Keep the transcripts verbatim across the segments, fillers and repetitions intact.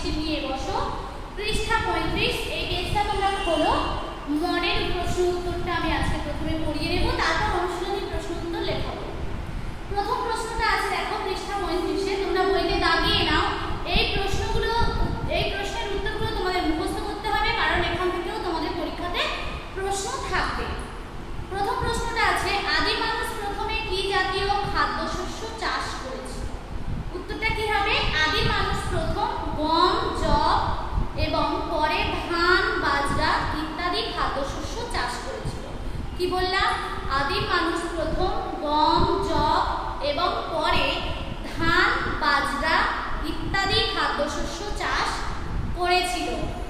নিয়ে বসো। পৃষ্ঠা পঁয়ত্রিশ। এই পেজটা তোমরা খোলো। মডেল প্রশ্ন উত্তরটা আমি আজকে প্রথমে পড়িয়ে নেব, তারপর অনুশীলনী প্রশ্ন উত্তর লেখাবো। প্রথম প্রশ্নটা আছে দেখো পৃষ্ঠা পঁয়ত্রিশে, তোমরা বইতে দাগিয়ে নাও। এই প্রশ্নগুলো এই প্রশ্নের উত্তরগুলো তোমাদের মুখস্থ করতে হবে, কারণ এখান থেকেও তোমাদের পরীক্ষাতে প্রশ্ন থাকবে। প্রথম প্রশ্নটা আছে, আদি মানুষ প্রথমে কি জাতীয় খাদ্যশস্য চাষ করেছিল? উত্তরটা কি হবে? আদি মানুষ প্রথম গম, যব এবং পরে ধান, বাজরা ইত্যাদি খাদ্যশস্য চাষ করেছিল। কি বললাম? আদি মানুষ প্রথম গম, যব এবং পরে ধান, বাজরা ইত্যাদি খাদ্যশস্য চাষ করেছিল।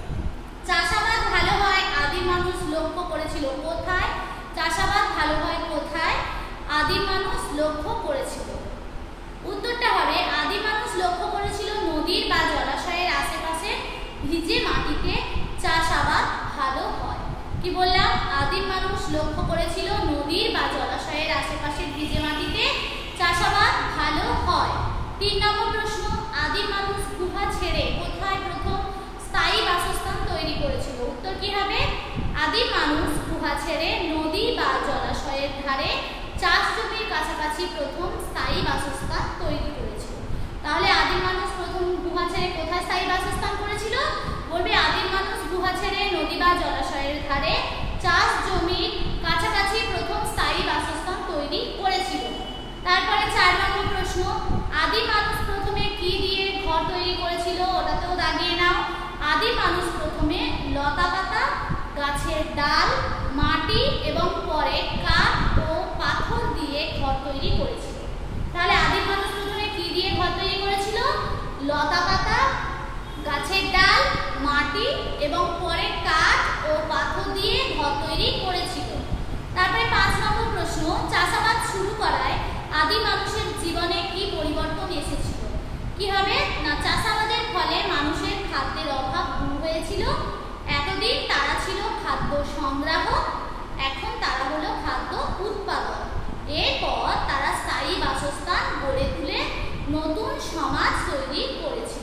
চাষাবাদ ভালো হয় আদি মানুষ লক্ষ্য করেছিল কোথায়? চাষাবাদ ভালো হয় কোথায়? আদি মানুষ লক্ষ্য করেছিল। উত্তরটা হবে আদি মানুষ লক্ষ্য করেছিল নদীর বা জলাশয়ের আশেপাশে ভিজে মাটিতে চাষাবাদ ভালো হয়। কি বললাম? আদিম মানুষ লক্ষ্য করেছিল নদীর বা জলাশয়ের আশেপাশে ভিজে মাটিতে চাষাবাদ ভালো হয়। তিন নম্বর প্রশ্ন, আদিম মানুষ গুহা ছেড়ে কোথায় প্রথম স্থায়ী বাসস্থান তৈরি করেছিল? উত্তর কি হবে? আদিম মানুষ গুহা ছেড়ে নদী বা জলাশয়ের ধারে চাষ জমির কাছাকাছি প্রথম স্থায়ী বাসস্থান তৈরি করেছিল। তাহলে আদিম মানুষ প্রথম গুহা ছেড়ে কোথায় স্থায়ী বাসস্থান করেছিল? বলবে আদিম মানুষ গুহা ছেড়ে নদী বা জলাশয়ের ধারে চাষ জমির কাছাকাছি প্রথম স্থায়ী বাসস্থান তৈরি করেছিল। তারপরে চার নম্বর প্রশ্ন, আদিম মানুষ প্রথমে কি দিয়ে ঘর তৈরি করেছিল? ওটাতেও দাগিয়ে নাও। আদিম মানুষ প্রথমে লতা পাতা, গাছের ডাল, মাটি এবং পরে কাঠ ও পাথর দিয়ে ঘর তৈরি করেছিল। তাহলে আদিম মানুষ প্রথমে কি দিয়ে ঘর তৈরি করেছিল? লতা পাতা, গাছের ডাল, মাটি এবং পরে কাঠ ও পাথর দিয়ে ঘর তৈরি করেছিল। তারপরে পাঁচ নম্বর প্রশ্ন, চাষাবাদ শুরু করায় আদি মানুষের জীবনে কি পরিবর্তন এসেছিল? কি হবে না, চাষাবাদের ফলে মানুষের খাদ্যের অভাব দূর হয়েছিল। এতদিন তারা ছিল খাদ্য সংগ্রাহক, এখন তারা হলো খাদ্য উৎপাদক। এরপর তারা স্থায়ী বাসস্থান গড়ে তুলে নতুন সমাজ তৈরি করেছিল।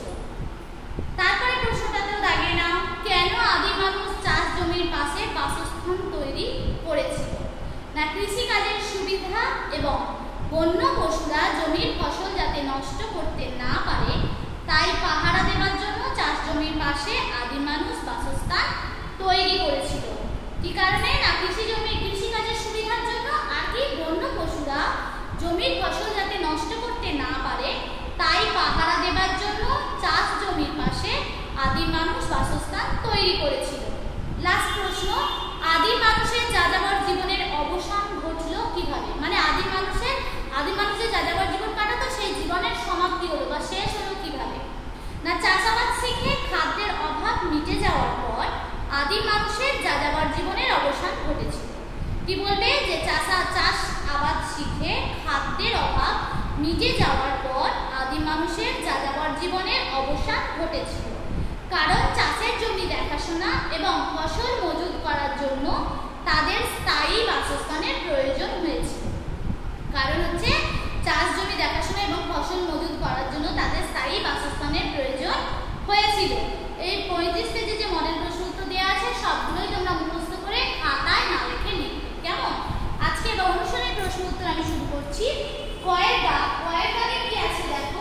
তারপরে প্রশ্নটাতেও দাগিয়ে নাও, কেন আদি মানুষ চাষ জমির পাশে বাসস্থান তৈরি করেছিল? না, কৃষিকাজের সুবিধা এবং বন্য পশুরা জমির ফসল যাতে নষ্ট করতে না পারে তাই পাহারা দেওয়ার জন্য চাষ জমির পাশে আদি মানুষ বাসস্থান তৈরি করেছিল। কি কারণে? না, কৃষি জমি কৃষিকাজের সুবিধার জন্য আর কি বন্য পশুরা জমির ফসল যাতে নষ্ট করতে না পারে তাই পাহারা দেওয়ার জন্য চাষ জমির পাশে আদি মানুষ বাসস্থান তৈরি করেছিল। লাস্ট প্রশ্ন, আদি মানুষের যাযাবর জীবনের অবসান ঘটলো কিভাবে? মানে আদি মানুষের আদি মানুষের যাযাবর জীবন কাটাতো, সেই জীবনের সমাপ্তি হলো বা শেষ হলো কিভাবে? না, চাষাবাদ শিখে খাদ্যের অভাব মিটে যাওয়ার পর আদি মানুষের যাযাবর জীবনের অবসান ঘটেছিল। কি বলবে? যে চাষা চাষ আবাদ শিখে খাদ্যের অভাব মিটে যাওয়ার পর আদি মানুষের যাযাবর জীবনের অবসান ঘটেছিল, কারণ চাষের জমি দেখাশোনা এবং ফসল মজুত করার জন্য তাদের স্থায়ী বাসস্থানের প্রয়োজন হয়েছিল। কারণ হচ্ছে চাষ জমি দেখাশোনা এবং ফসল মজুত করার জন্য তাদের স্থায়ী বাসস্থানের প্রয়োজন হয়েছিল। এই পঁয়ত্রিশ পেজে যে মডেল প্রশ্ন উত্তর দেওয়া আছে সবগুলোই তোমরা মুখস্থ করে খাতায় না লিখে লিখবে, কেমন? আজকে এবার অনুশীলনী প্রশ্ন উত্তর আমি শুরু করছি। কয়ের দাগ, কয়ের দাগে কি আছে দেখো।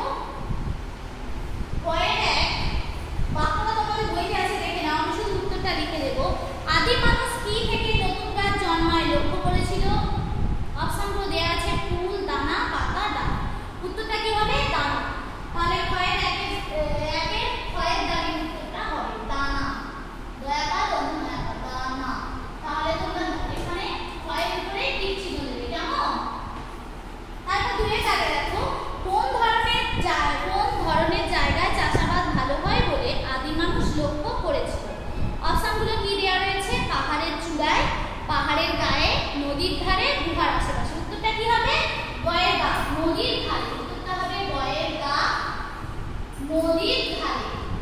কয়ের এক বাক্যটা তোমাদের বইতে আছে, দেখে নাও। আমি শুধু উত্তরটা লিখে দেবো। আদি মানুষ কি থেকে নতুন গাছ জন্মায় লক্ষ্য করেছিল? অপশনগুলো দেওয়া আছে ফুল, দানা, পাতা, ডাল। উত্তরটা কি হবে? দানা। তাহলে কয়ের একের একের কয়ের দাগের উত্তরটা হবে দানা। দয়াকা দয়াকা দানা। তাহলে তোমরা এখানে কয়ের উপরে টিক চিহ্ন দেবে, কেমন? তারপর দুইয়ের দাগে দেখো, কোন ধরনের কোন ধরনের জায়গায় চাষাবাদ ভালো হয় বলে আদি মানুষ লক্ষ্য করেছিল? অপশনগুলো কি দেওয়া রয়েছে? পাহাড়ের চূড়ায়, পাহাড়ের গায়ে, নদীর ধারে, গুহার আশেপাশে। উত্তরটা কি হবে? গয়ের গা, নদীর ধারে। উত্তরটা হবে গয়ের গা, নদীর ধারে।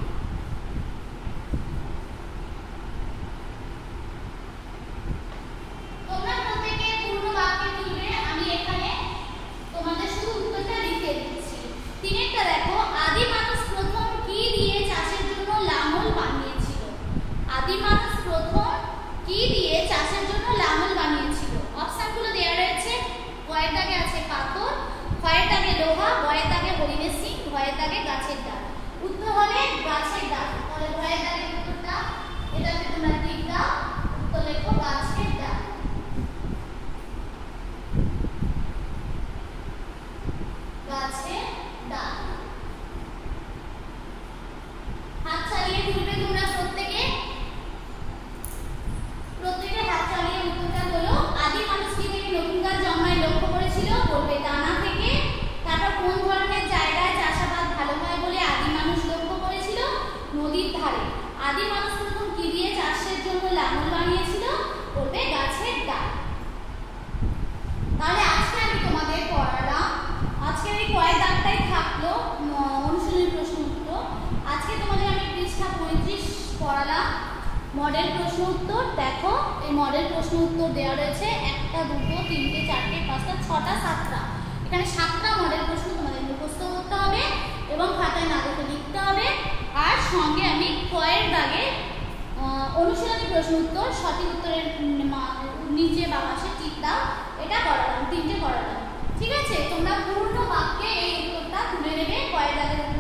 তোমরা প্রত্যেকে পূর্ণ বাক্যে তুলবে, আমি এখানে তোমাদের শুধু উত্তরটা লিখে দিচ্ছি। তিনেরটা দেখো, আদি মানুষ প্রথম কি দিয়ে চাষের জন্য নদীর ধারে। আদি মানুষ প্রথম কি দিয়ে চাষের জন্য লাঙল বানিয়েছিল? বলবে গাছের ডাল। তাহলে আজকে আমি তোমাদের পড়ালাম, আজকে এই কয়েক দাগটাই থাকলো অনুশীলনী প্রশ্ন উত্তর। আজকে তোমাদের আমি পৃষ্ঠা পঁয়ত্রিশ পড়ালাম মডেল প্রশ্ন উত্তর। দেখো এই মডেল প্রশ্ন উত্তর দেওয়া রয়েছে একটা, দুটো, তিনটে, চারটে, পাঁচটা, ছটা, সাতটা। এখানে সাতটা মডেল প্রশ্ন তোমাদের মুখস্থ করতে হবে এবং খাতায় না দেখে লিখতে হবে। আর সঙ্গে আমি কয়েক দাগে অনুশীলনী প্রশ্ন উত্তর সঠিক উত্তরের নিচে বা পাশে টিক দাও, এটা করালাম, তিনটে করালাম। ঠিক আছে, তোমরা পূর্ণ বাক্যে এই উত্তরটা তুলে নেবে কয়েক দাগের